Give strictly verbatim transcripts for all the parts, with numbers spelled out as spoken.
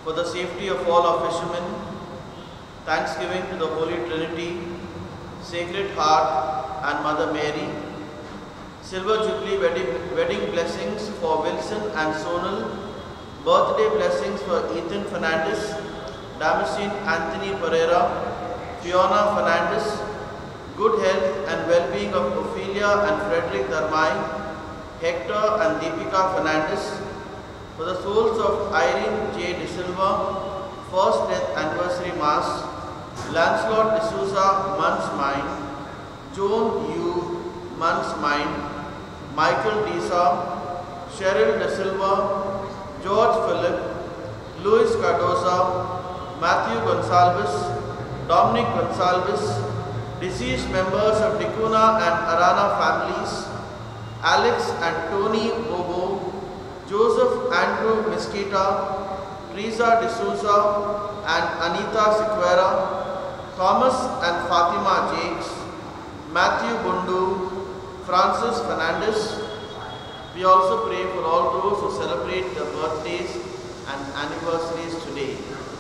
for the safety of all our fishermen, thanksgiving to the Holy Trinity, Sacred Heart and Mother Mary, Silver Jubilee wedding, wedding blessings for Wilson and Sonal, birthday blessings for Ethan Fernandez, Damascene Anthony Pereira, Fiona Fernandez, good health and well-being of Ophelia and Frederick Dharmai, Hector and Deepika Fernandez, for the souls of Irene J. De Silva, first death anniversary mass, Lancelot De Souza, month's mine, Joan Yu, month's mine, Michael Disa, Cheryl De Silva, George Philip, Luis Cardoza, Matthew Gonsalves, Dominic Gonsalves, deceased members of Dicuna and Arana families, Alex and Tony Bobo, Joseph Andrew Mesquita, Teresa De Souza and Anita Sequeira, Thomas and Fatima Jakes, Matthew Bundu, Francis Fernandez. We also pray for all those who celebrate their birthdays and anniversaries today.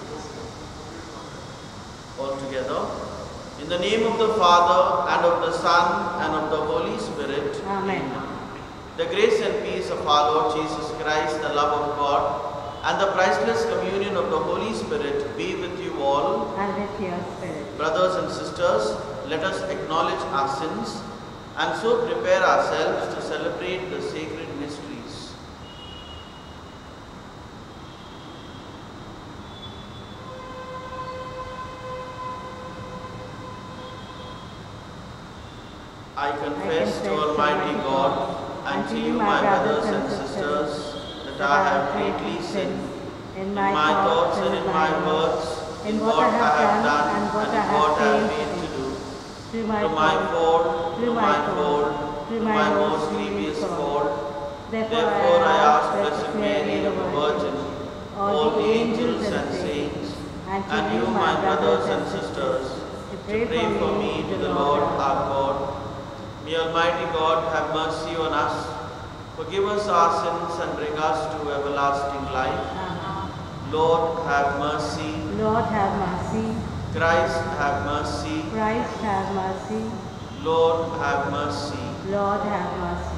All together. In the name of the Father, and of the Son, and of the Holy Spirit. Amen. The grace and peace of our Lord Jesus Christ, the love of God, and the priceless communion of the Holy Spirit be with you all. And with your spirit. Brothers and sisters, let us acknowledge our sins and so prepare ourselves to celebrate the sacred mysteries. I confess to Almighty God and to you, my brothers and sisters, that I have greatly sinned in my thoughts and in my words, in what I have done and what I have failed to do. Through my fault, through my fault, through my most grievous fault. Therefore I ask Blessed Mary, the Virgin, all the angels and saints, and you, my brothers and sisters, to pray for me to the Lord our God. May Almighty God have mercy on us, forgive us our sins and bring us to everlasting life. Amen. Lord, have mercy. Lord, have mercy. Christ, have mercy. Christ, have mercy. Lord, have mercy. Lord, have mercy.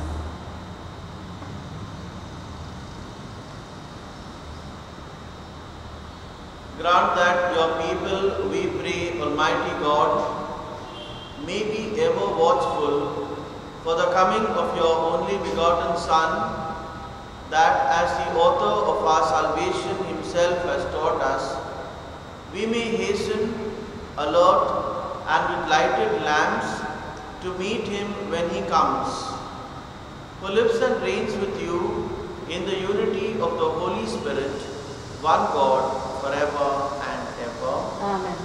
Grant that your people, we pray, Almighty God, may be ever watchful for the coming of your only begotten Son, that as the author of our salvation himself has taught us, we may hasten, alert, and with lighted lamps to meet him when he comes, who lives and reigns with you in the unity of the Holy Spirit, one God, forever and ever. Amen.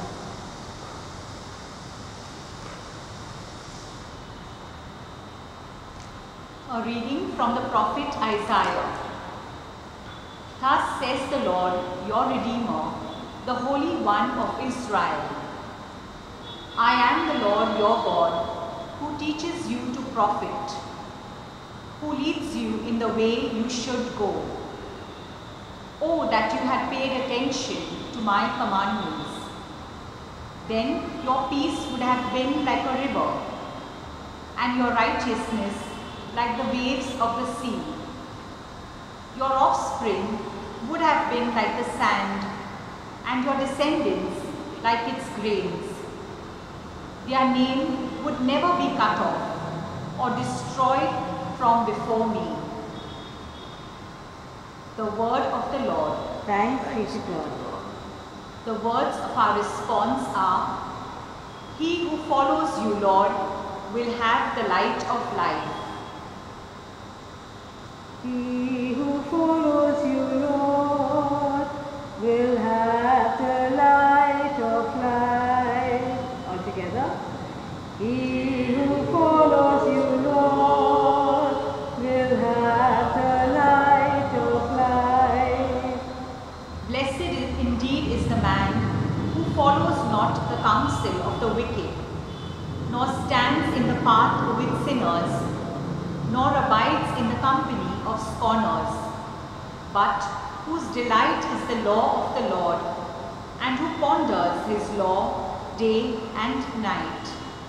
A reading from the prophet Isaiah. Thus says the Lord, your Redeemer, the Holy One of Israel. I am the Lord your God, who teaches you to profit, who leads you in the way you should go. Oh, that you had paid attention to my commandments. Then your peace would have been like a river, and your righteousness like the waves of the sea. Your offspring would have been like the sand, and your descendants like its grains. Their name would never be cut off or destroyed from before me. The word of the Lord. Thanks be to God. The words of our response are, he who follows you, Lord, will have the light of life. He who follows you, Lord, will have the light of life. All together. He who follows you, Lord, will have the light of life. Blessed is, indeed is the man who follows not the counsel of the wicked, nor stands in the path with sinners, nor abides in the company of scorners, but whose delight is the law of the Lord, and who ponders his law day and night.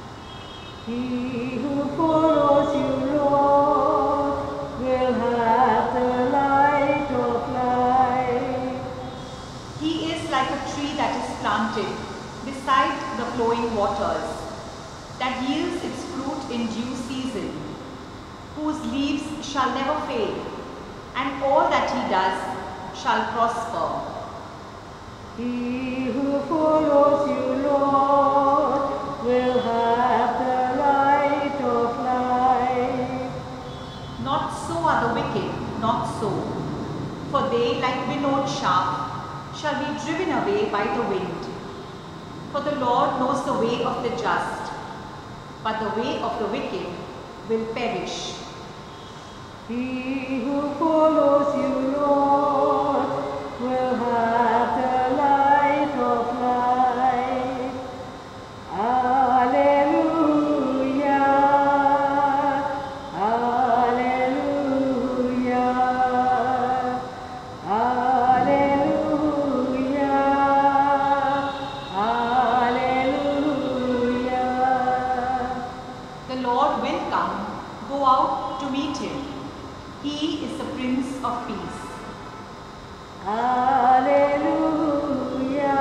He who follows you, Lord, will have the light of life. He is like a tree that is planted beside the flowing waters, that yields its fruit in due season, whose leaves shall never fade, and all that he does shall prosper. He who follows you, Lord, will have the light of life. Not so are the wicked, not so. For they, like winnowed chaff, shall be driven away by the wind. For the Lord knows the way of the just, but the way of the wicked will perish. He who follows you, Lord, will have the light of life. Alleluia, alleluia, alleluia, alleluia. The Lord will come, go out to meet him. He is the Prince of Peace. Alleluia,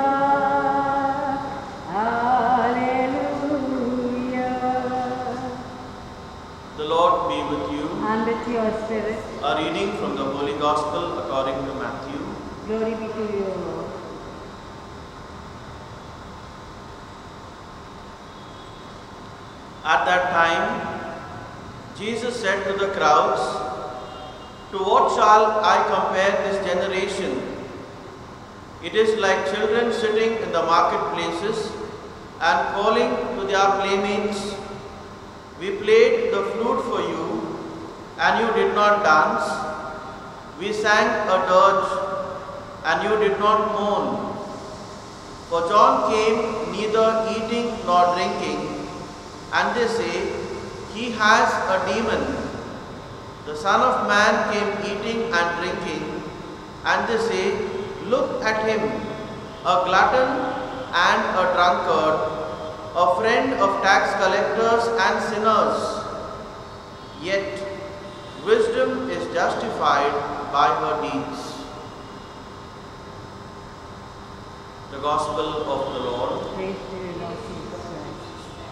alleluia. The Lord be with you. And with your spirit, A reading from the Holy Gospel according to Matthew. glory be to you, Lord. At that time, Jesus said to the crowds, "To what shall I compare this generation? It is like children sitting in the marketplaces and calling to their playmates, 'We played the flute for you, and you did not dance. We sang a dirge, and you did not mourn.' For John came neither eating nor drinking, and they say, 'He has a demon.' The Son of Man came eating and drinking, and they say, 'Look at him, a glutton and a drunkard, a friend of tax collectors and sinners.' Yet wisdom is justified by her deeds." The Gospel of the Lord. Praise to you, Lord Jesus Christ.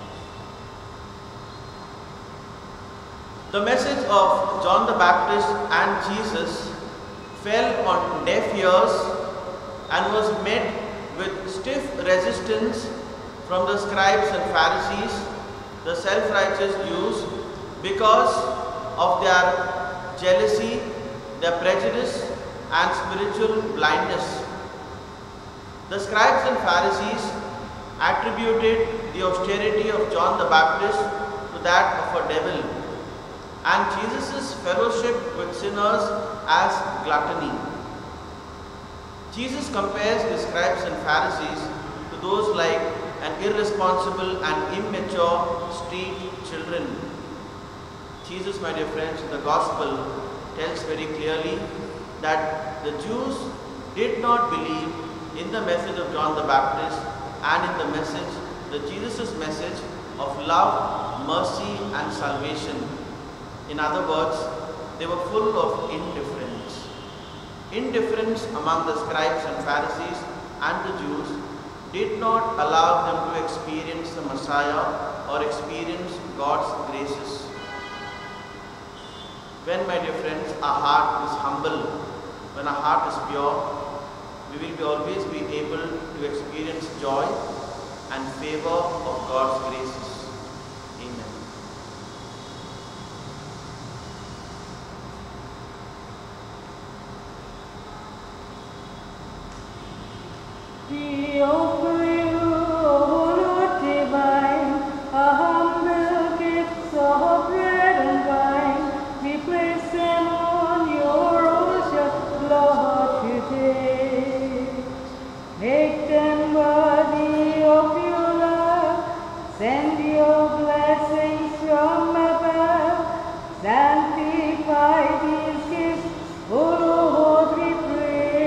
The message of John the Baptist and Jesus fell on deaf ears and was met with stiff resistance from the scribes and Pharisees, the self-righteous Jews, because of their jealousy, their prejudice, and spiritual blindness. The scribes and Pharisees attributed the austerity of John the Baptist to that of a devil, and Jesus' fellowship with sinners as gluttony. Jesus compares the scribes and Pharisees to those like an irresponsible and immature street children. Jesus, my dear friends, in the Gospel tells very clearly that the Jews did not believe in the message of John the Baptist and in the message, the Jesus' message of love, mercy and salvation. In other words, they were full of indifference. Indifference among the scribes and Pharisees and the Jews did not allow them to experience the Messiah or experience God's graces. When, my dear friends, our heart is humble, when our heart is pure, we will be always be able to experience joy and favor of God's graces. Amen. We offer you, O Lord divine, a humble gifts of bread and wine. We place them on your altar, Lord, today. Make them worthy of your love. Send your blessings from above. Sanctify these gifts, O Lord, we pray.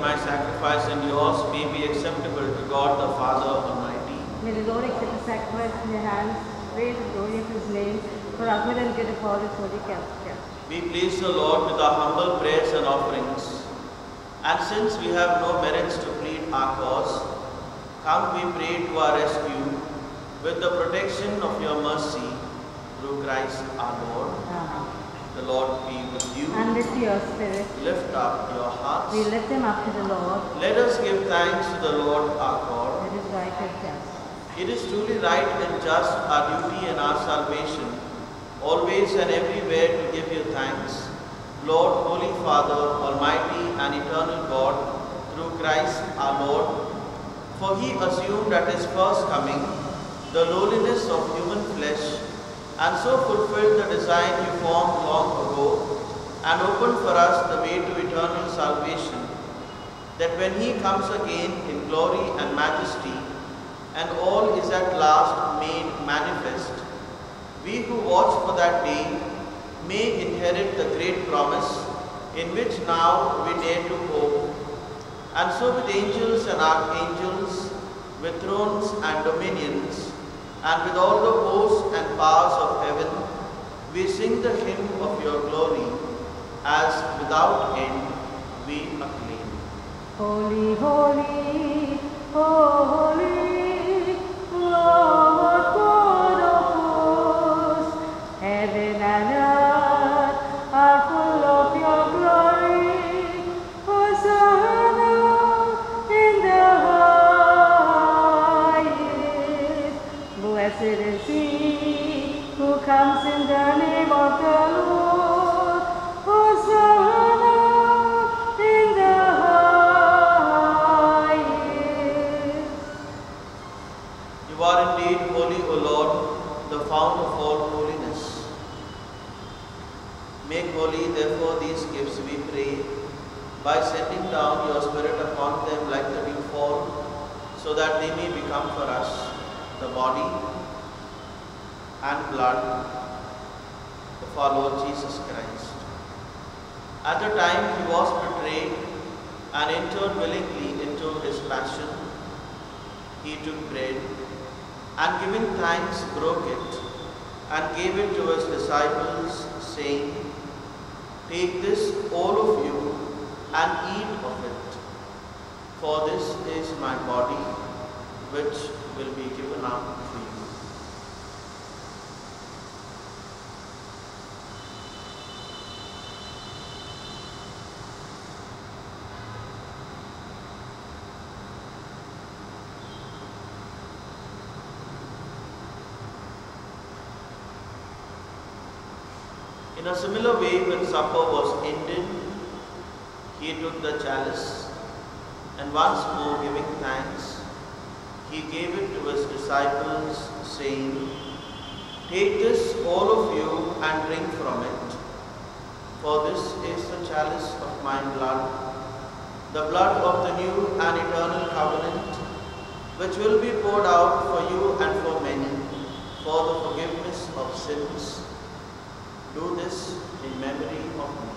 my sacrifice and yours may be acceptable to God the Father Almighty. May the Lord accept the sacrifice in your hands, praise and glory of his name, for our good and good of all his holy character. We please the Lord with our humble prayers and offerings. And since we have no merits to plead our cause, come we pray to our rescue with the protection of your mercy through Christ our Lord. Amen. The Lord be with you. And with your spirit, Lift up your hearts. we lift them up to the Lord. Let us give thanks to the Lord our God. It is right and just. It is truly right and just, our duty and our salvation, always and everywhere to give you thanks, Lord, Holy Father, Almighty and Eternal God, through Christ our Lord. For he assumed at his first coming the lowliness of human flesh, and so fulfilled the design he formed long ago, and opened for us the way to eternal salvation, that when he comes again in glory and majesty, and all is at last made manifest, we who watch for that day may inherit the great promise in which now we dare to hope. And so with angels and archangels, with thrones and dominions, and with all the hosts and powers of heaven, we sing the hymn of your glory, as without end we acclaim. Holy, holy, holy, Lord God of hosts, heaven and earth are full of your glory. Hosanna in the highest. Blessed is he who comes in the name of the Lord. Hosanna in the highest. You are indeed holy, O Lord, the fount of all holiness. Make holy, therefore, these gifts, we pray, by sending down your Spirit upon them like the dew fall, so that they may become for us the body and blood of our Lord Jesus Christ. At the time he was betrayed and entered willingly into his passion, he took bread, and giving thanks broke it, and gave it to his disciples, saying, Take this, all of you, and eat of it, for this is my body, which will be given up for you. In a similar way, when supper was ended, he took the chalice, and once more giving thanks, he gave it to his disciples, saying, Take this, all of you, and drink from it, for this is the chalice of my blood, the blood of the new and eternal covenant, which will be poured out for you and for many, for the forgiveness of sins. Do this in memory of me.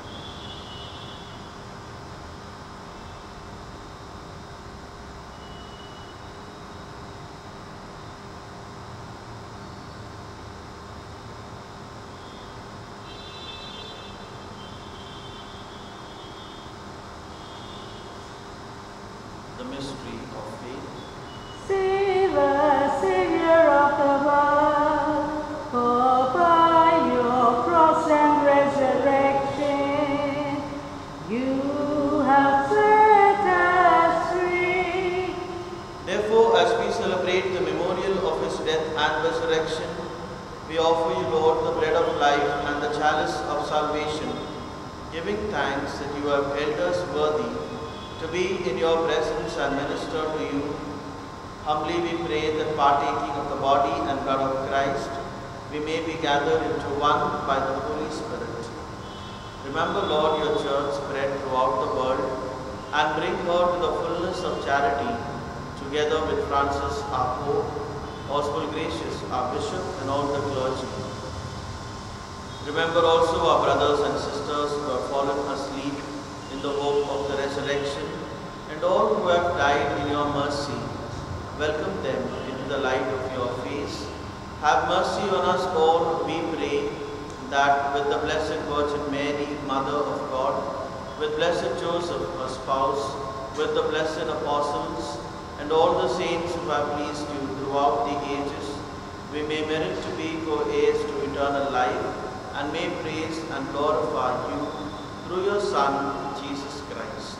The mystery of faith. Save us, Savior of the world, for by your cross and resurrection, you have set us free. Therefore, as we celebrate the memorial of his death and resurrection, we offer you, Lord, the bread of life and the chalice of salvation, giving thanks that you have held us worthy to be in your presence and minister to you. Humbly we pray that partaking of the body and blood of Christ, we may be gathered into one by the Holy Spirit. Remember, Lord, your church spread throughout the world, and bring her to the fullness of charity, together with Francis, our Pope, Oswald Gracious, our Bishop, and all the clergy. Remember also our brothers and sisters who have fallen asleep in the hope of the resurrection, and all who have died in your mercy, welcome them into the light of your face. Have mercy on us all, we pray, that with the Blessed Virgin Mary, Mother of God, with Blessed Joseph, her spouse, with the blessed apostles, and all the saints who have pleased you throughout the ages, we may merit to be co-heirs to eternal life, and may praise and glorify you through your Son, Jesus Christ.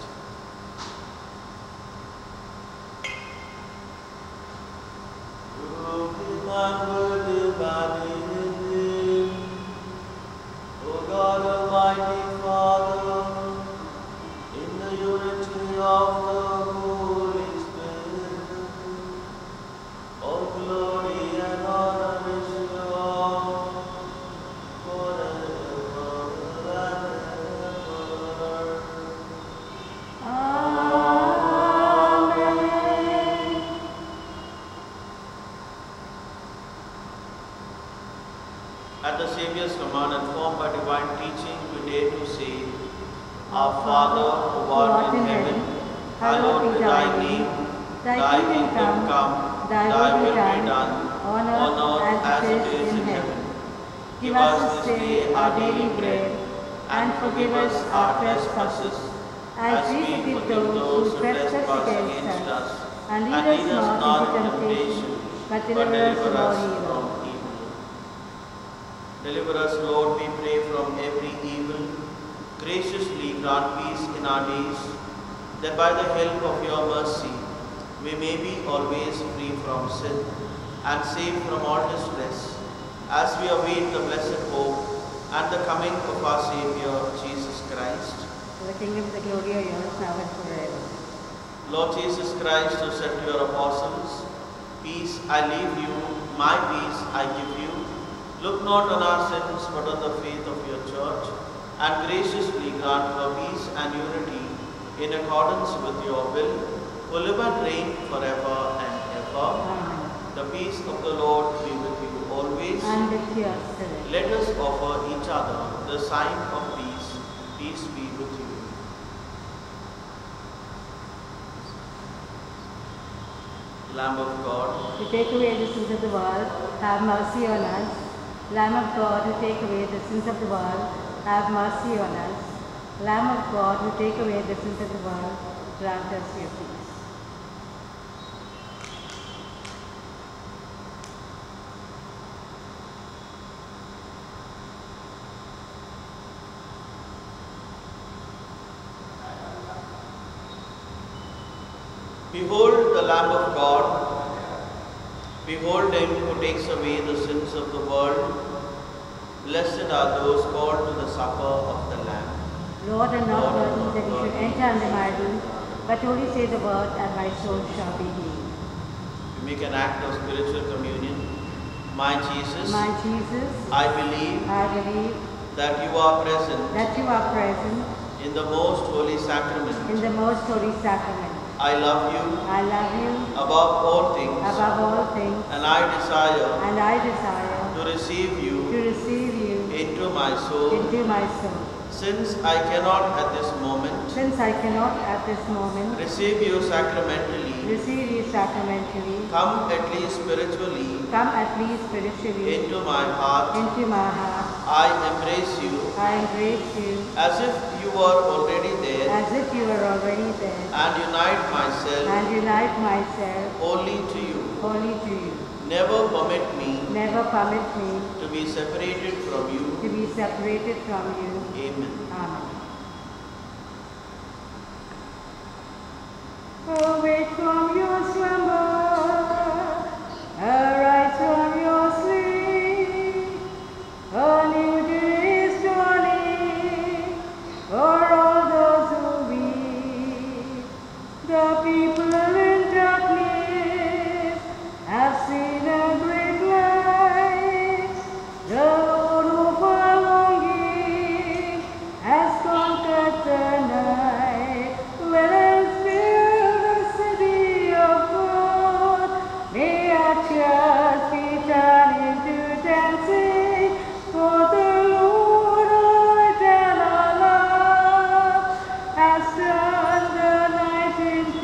Through him and with him and in him, O God Almighty Father, in the unity of the Holy Spirit, all glory and honor is yours forever and ever. Amen. At the Saviour's command and formed by divine teaching, we dare to say, Our Father, who art in heaven, hallowed be thy name. Thy kingdom come, thy will be done, on earth as it is in heaven. Give us this day our daily bread, and forgive us our trespasses, as we forgive those who trespass against us. And lead us not into temptation, but deliver us from evil. Deliver us, Lord, we pray, from every evil. Graciously grant peace in our days, that by the help of your mercy we may be always free from sin and safe from all distress, as we await the blessed hope and the coming of our Saviour, Jesus Christ. The kingdom, the glory are yours now and forever. Lord Jesus Christ, who said to your apostles, Peace I leave you, my peace I give you. Look not on our sins, but on the faith of your church, and graciously grant her peace and unity in accordance with your will, who live and reign forever and ever. Amen. The peace of the Lord be with you always. And with your spirit. Let us offer each other the sign of peace. Peace be with you. Lamb of God, To take away the sins of the world, have mercy on us. Lamb of God, who take away the sins of the world, have mercy on us. Lamb of God, who take away the sins of the world, grant us your peace. behold the Lamb of God. Behold him who takes away the sins of the world. Blessed are those called to the supper of the Lamb. Lord, I'm not worthy that you should enter under my roof, but only say the word, and my soul shall be healed. We make an act of spiritual communion. My Jesus, My Jesus, I believe I believe that you are present that you are present in the most holy sacrament. in the most holy sacrament. I love you I love you above all things, above all things, and I desire and I desire to receive you to receive you into my soul. into my soul. Since I cannot at this moment Since I cannot at this moment receive you sacramentally, receive you sacramentally, come at least spiritually come at least spiritually into my heart. into my heart. I embrace you I embrace you as if you were already there, as if you were already there, and unite myself and unite myself wholly to you. wholly to you. Never permit me Never permit me to be separated from you. to be separated from you. Amen. Amen. Awake from your slumber, arise from your sleep. A new day is dawning for all those who weep. The people in darkness have seen a great light. The Lord of our longing has conquered the night. Let us build the city of God. May our tears be turned into dancing. For the Lord of eternal love has turned the night into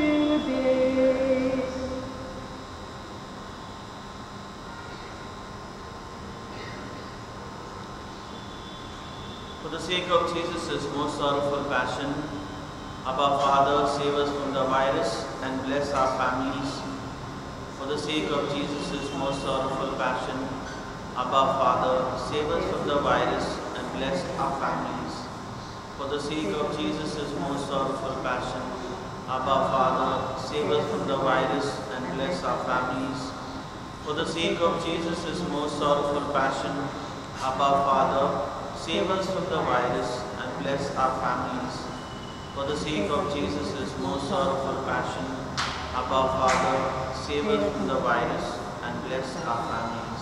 sake of Jesus' most sorrowful passion, Abba Father, save us from the virus and bless our families. For the sake of Jesus' most sorrowful passion, Abba Father, save us from the virus and bless our families. For the sake of Jesus' most sorrowful passion, Abba Father, save us from the virus and bless our families. For the sake of Jesus' most sorrowful passion, Abba Father, save us from the virus and bless our families. For the sake of Jesus' most sorrowful passion, Abba Father, save us from the virus and bless our families.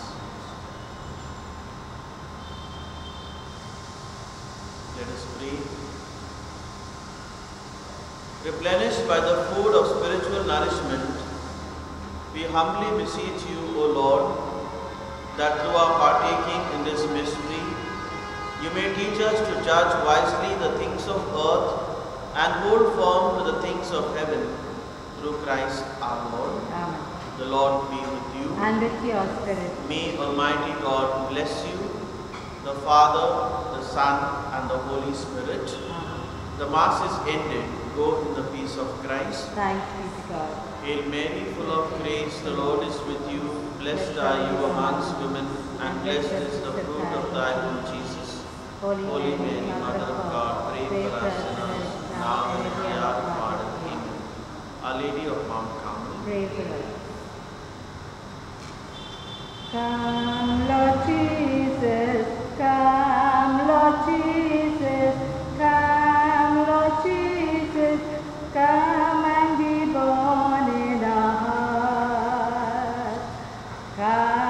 Let us pray. Replenished by the food of spiritual nourishment, we humbly beseech you, O Lord, that through our partaking in this mystery, you may teach us to judge wisely the things of earth and hold firm to the things of heaven, through Christ our Lord. Amen. The Lord be with you. And with your spirit. May Almighty God bless you, the Father, the Son, and the Holy Spirit. Amen. The Mass is ended. Go in the peace of Christ. Thanks be to God. Hail Mary, full of grace, the Lord is with you. Blessed are you amongst women, and blessed is the fruit of thy womb, Jesus. Holy, Holy Mary, Mother of God, pray for us sinners, now and at the hour of our death. Amen. Our Lady of Mount Carmel, Praise the Lord. Come, Lord Jesus, come, Lord Jesus, come, Lord Jesus, come and be born in our hearts. Come,